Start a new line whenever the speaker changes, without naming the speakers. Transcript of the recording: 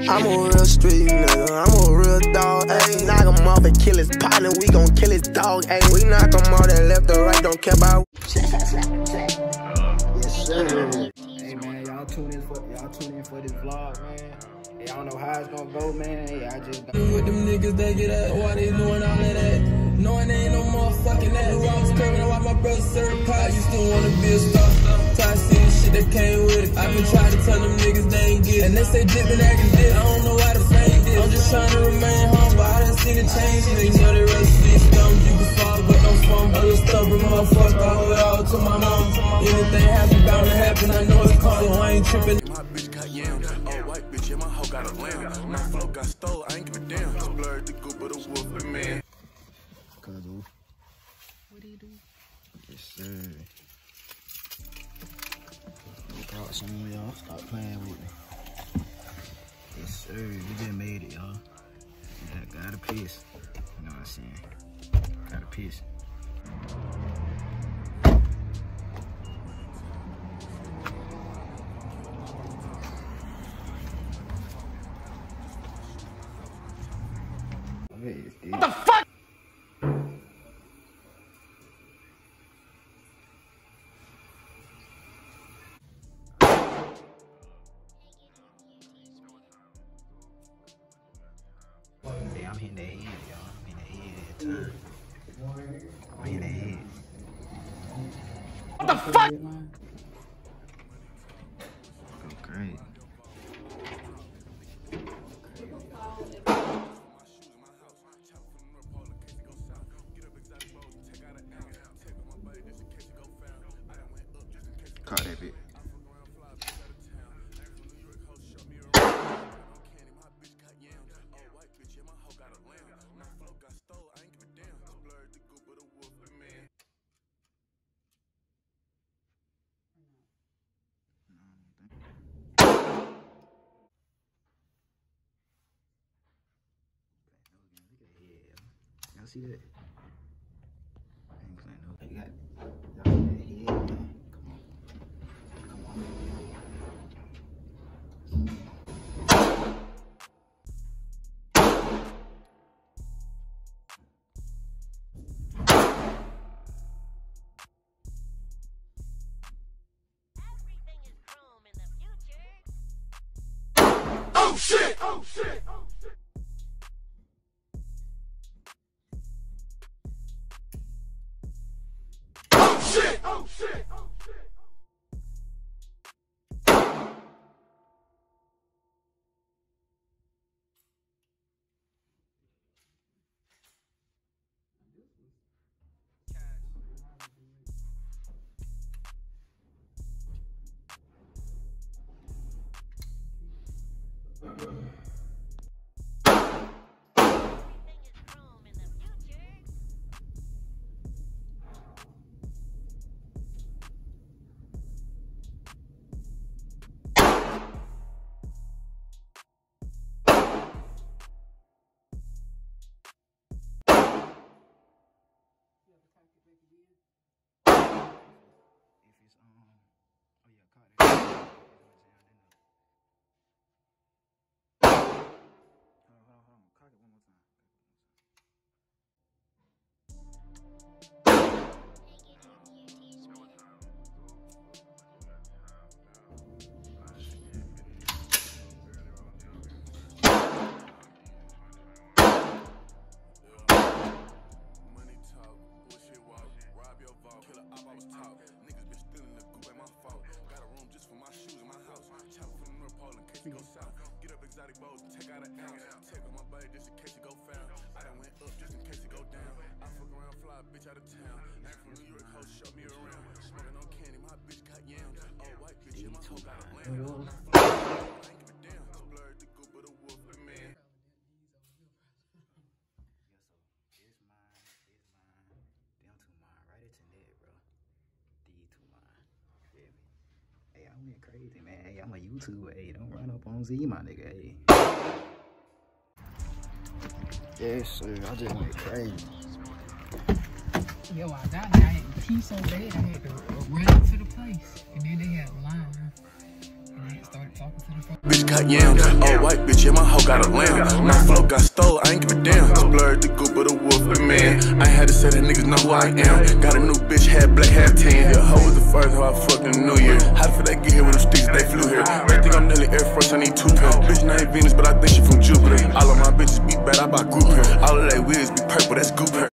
I'm a real street nigga, I'm a real dog, ayy. Knock him off and kill his partner, we gon' kill his dog, ayy. We knock him off that left or right, don't care about. Yes, sir.
Hey man, y'all tune in for this vlog, man. Hey, I don't know how it's gonna go, man. Hey, I just with them niggas they get at, why they doing all of that? Knowing they ain't no motherfucking that. I was curving while my brother served pie. I used to wanna be a star. Try to see the shit that came with it. I've been trying to tell them niggas they ain't get it. And they say dip and acting dip. I don't know why the same dip. I'm just trying to remain humble. I done seen the change. They know they ready to see dumb. You can fall, but don't fumble. I'm a stubborn motherfucker. I owe it all to my mom. Anything happen, bound to happen. I know it's called, so I ain't tripping.
My bitch got yams. Oh, white bitch, yeah, my hoe got a lamb. My flow got stole, I ain't give a damn. Just blurred the goop of the wolf, man.
Cuddle.
What do you do?
Yes, sir. Look out soon, y'all. Stop playing with me. Yes, sir. We just made it, y'all. Gotta piss. You know what I'm saying? Gotta piss. What the fuck? Hey, I'm hitting that head, y'all. I'm hitting that head at the time. I'm hitting that head. What the fuck? Go crazy. Caught that bit. Y'all see that? I ain't playing no. You got that head, man. Come on. Come on.
Everything is chrome in the future.
Oh shit! Oh shit! Oh shit! Oh shit! Oh shit! Oh shit!
Everything is chrome in the future.
If it's oh yeah, caught it. Hold on. Cock it one more time.
Money talk, bullshit walk, rob your vault, kill a op, I was talk. Niggas been stealing the goop, ain't my fault. Got a room just for my shoes in my house. Chop from the North Pole in case it go south. Get up exotic bows, take out an ounce. Take off my body just in case it go found. I done went up just in case it go down. I fuck around, fly a bitch out of town. Ain't from New York, hoes show me around. Smoking on candy, my bitch got yams. Oh, white bitch, yeah, my hoe got a lamb. I ain't give a damn. Just blurred the goop of the wolf, man.
Them two mine, right at your neck, bro. These two mine. Feel me? Hey, I went crazy, man. Hey, I'm a YouTuber. Hey, don't run up on Z, my nigga. Hey. Yes, sir. I just went crazy.
Yo, I got it. I had to pee so bad I had to run up to the place. And then they had a line. And I
Started talking to the phone.
Bitch got yams, all white bitch, yeah, my hoe got a lamb. My flow got stole, I ain't give a damn. Splurred the goop of the wolf of the man. I ain't had to say that niggas know who I am. Got a new bitch, half black, half tan. Your hoe was the first hoe I fucked in the new year. How the fuck they get here with them sticks, they flew here. They think I'm nearly Air Force, I need 2 pair. Bitch named Venus, but I think she from Jupiter. All of my bitches be bad, I buy group hair. All of they wigs be purple, that's goop hair.